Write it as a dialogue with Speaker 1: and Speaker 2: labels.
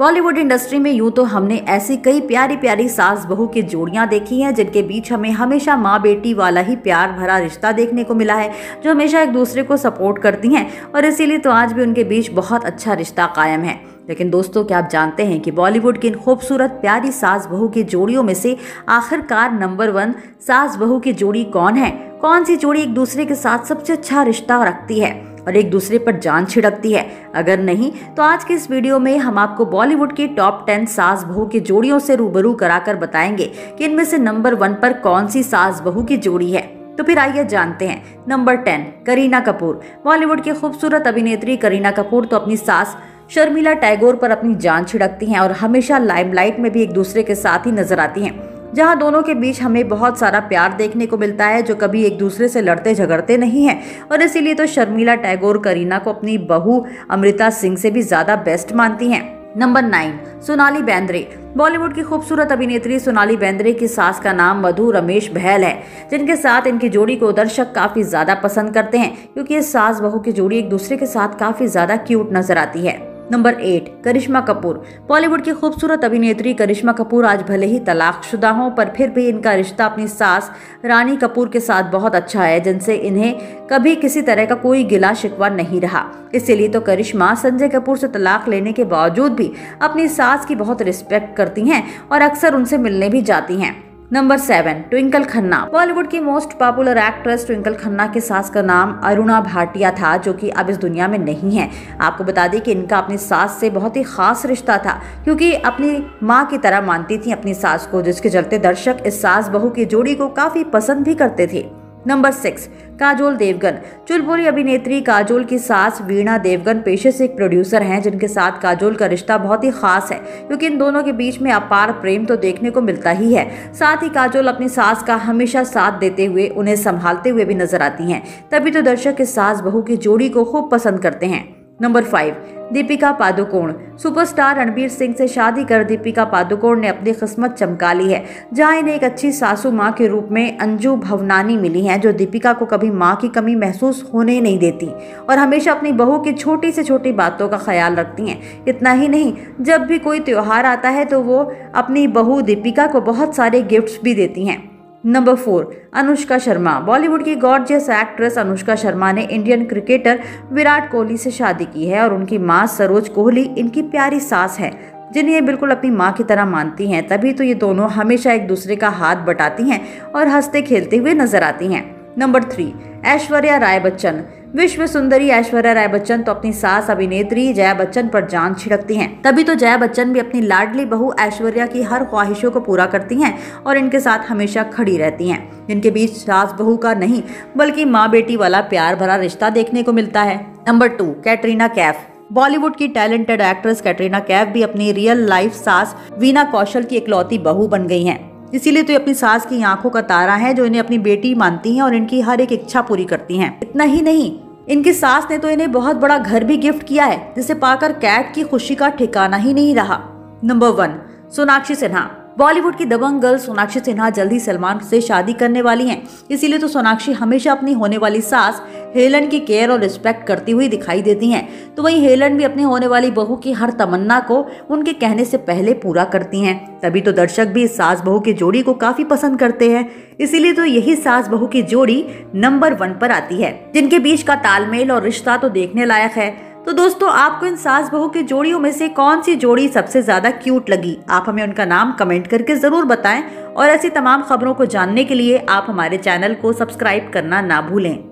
Speaker 1: Bollywood industry में यूं तो हमने ऐसी कई प्यारी प्यारी सास बहू की जोड़ियां देखी हैं जिनके बीच हमें हमेशा माँ बेटी वाला ही प्यार भरा रिश्ता देखने को मिला है, जो हमेशा एक दूसरे को सपोर्ट करती हैं और इसीलिए तो आज भी उनके बीच बहुत अच्छा रिश्ता कायम है। लेकिन दोस्तों, क्या आप जानते हैं कि बॉलीवुड की इन खूबसूरत प्यारी सास बहू की जोड़ियों में से आखिरकार नंबर 1 सास बहू की जोड़ी कौन है? कौन सी जोड़ी एक दूसरे के साथ सबसे अच्छा रिश्ता रखती है और एक दूसरे पर जान छिड़कती है? अगर नहीं तो आज के इस वीडियो में हम आपको बॉलीवुड की टॉप 10 सास बहू की जोड़ियों से रूबरू कराकर बताएंगे कि इनमें से नंबर 1 पर कौन सी सास बहू की जोड़ी है। तो फिर आइए जानते हैं। नंबर 10, करीना कपूर। बॉलीवुड की खूबसूरत अभिनेत्री करीना कपूर तो अपनी सास शर्मिला टैगोर पर अपनी जान छिड़कती हैं और हमेशा लाइमलाइट में भी एक दूसरे के साथ ही नजर आती हैं, जहां दोनों के बीच हमें बहुत सारा प्यार देखने को मिलता है, जो कभी एक दूसरे से लड़ते झगड़ते नहीं हैं। और इसीलिए तो शर्मिला टैगोर करीना को अपनी बहू अमृता सिंह से भी ज्यादा बेस्ट मानती हैं। नंबर 9, सोनाली बेंद्रे। बॉलीवुड की खूबसूरत अभिनेत्री सोनाली बेंद्रे की सास का नाम मधु रमेश बहल है, जिनके साथ इनकी जोड़ी को दर्शक काफी ज्यादा पसंद करते हैं क्योंकि इस सास बहू की जोड़ी एक दूसरे के साथ काफी ज्यादा क्यूट नजर आती है। नंबर 8, करिश्मा कपूर। बॉलीवुड की खूबसूरत अभिनेत्री करिश्मा कपूर आज भले ही तलाकशुदा हों, पर फिर भी इनका रिश्ता अपनी सास रानी कपूर के साथ बहुत अच्छा है, जिनसे इन्हें कभी किसी तरह का कोई गिला शिकवा नहीं रहा। इसीलिए तो करिश्मा संजय कपूर से तलाक लेने के बावजूद भी अपनी सास की बहुत रिस्पेक्ट करती हैं और अक्सर उनसे मिलने भी जाती हैं। Number 7, twinkle Khanna. बॉलीवुड की most popular actress Twinkle Khanna के सास का नाम अरुणा भाटिया था, जो कि अब इस दुनिया में नहीं है। आपको बता दें कि इनका अपनी सास से बहुत ही खास रिश्ता था, क्योंकि अपनी माँ की तरह मानती थी अपनी सास को, जिसके चलते दर्शक इस सास बहू की जोड़ी को काफी पसंद भी करते थे। नंबर 6, काजोल देवगन। चुलबुली अभिनेत्री काजोल की सास वीणा देवगन पेशे से एक प्रोड्यूसर हैं, जिनके साथ काजोल का रिश्ता बहुत ही खास है, क्योंकि इन दोनों के बीच में अपार प्रेम तो देखने को मिलता ही है। साथ ही काजोल अपनी सास का हमेशा साथ देते हुए, उन्हें संभालते हुए भी नजर आती हैं। तभी तो दर्शक इस सास बहू की जोड़ी को खूब पसंद करते हैं। नंबर 5, दीपिका पादुकोण। सुपरस्टार रणबीर सिंह से शादी कर दीपिका पादुकोण ने अपनी किस्मत चमका ली है, जहां इन्हें एक अच्छी सासू मां के रूप में अंजू भवनानी मिली हैं, जो दीपिका को कभी मां की कमी महसूस होने नहीं देती और हमेशा अपनी बहू की छोटी से छोटी बातों का ख्याल रखती हैं। इतना ही नहीं, जब भी कोई त्योहार आता है तो वो अपनी बहू दीपिका को बहुत सारे गिफ्ट्स भी देती हैं। नंबर 4, अनुष्का शर्मा। बॉलीवुड की गॉर्जियस एक्ट्रेस अनुष्का शर्मा ने इंडियन क्रिकेटर विराट कोहली से शादी की है और उनकी मां सरोज कोहली इनकी प्यारी सास है, जिन्हें बिल्कुल अपनी मां की तरह मानती हैं। तभी तो ये दोनों हमेशा एक दूसरे का हाथ बटाती हैं और हंसते खेलते हुए नजर आती हैं। नंबर 3, ऐश्वर्या राय बच्चन। विश्व सुंदरी ऐश्वर्या राय बच्चन तो अपनी सास अभिनेत्री जया बच्चन पर जान छिड़कती हैं। तभी तो जया बच्चन भी अपनी लाडली बहू ऐश्वर्या की हर ख्वाहिशों को पूरा करती हैं और इनके साथ हमेशा खड़ी रहती हैं। इनके बीच सास बहू का नहीं बल्कि माँ बेटी वाला प्यार भरा रिश्ता देखने को मिलता है। नंबर 2, कैटरीना कैफ। बॉलीवुड की टैलेंटेड एक्ट्रेस कैटरीना कैफ भी अपनी रियल लाइफ सास वीना कौशल की इकलौती बहू बन गई हैं। इसीलिए तो अपनी सास की आंखों का तारा है, जो इन्हें अपनी बेटी मानती हैं और इनकी हर एक इच्छा पूरी करती हैं। इतना ही नहीं, इनकी सास ने तो इन्हें बहुत बड़ा घर भी गिफ्ट किया है, जिसे पाकर कैट की खुशी का ठिकाना ही नहीं रहा। नंबर 1, सोनाक्षी सिन्हा। बॉलीवुड की दबंग गर्ल सोनाक्षी सिन्हा जल्दी सलमान से शादी करने वाली हैं। इसीलिए तो सोनाक्षी हमेशा अपनी होने वाली सास हेलन की केयर और रिस्पेक्ट करती हुई दिखाई देती हैं। तो वहीं हेलन भी अपनी होने वाली बहू की हर तमन्ना को उनके कहने से पहले पूरा करती हैं। तभी तो दर्शक भी इस सास बहू की जोड़ी को काफी पसंद करते हैं। इसीलिए तो यही सास बहू की जोड़ी नंबर 1 पर आती है, जिनके बीच का तालमेल और रिश्ता तो देखने लायक है। तो दोस्तों, आपको इन सास बहू की जोड़ियों में से कौन सी जोड़ी सबसे ज्यादा क्यूट लगी? आप हमें उनका नाम कमेंट करके जरूर बताएं और ऐसी तमाम खबरों को जानने के लिए आप हमारे चैनल को सब्सक्राइब करना ना भूलें।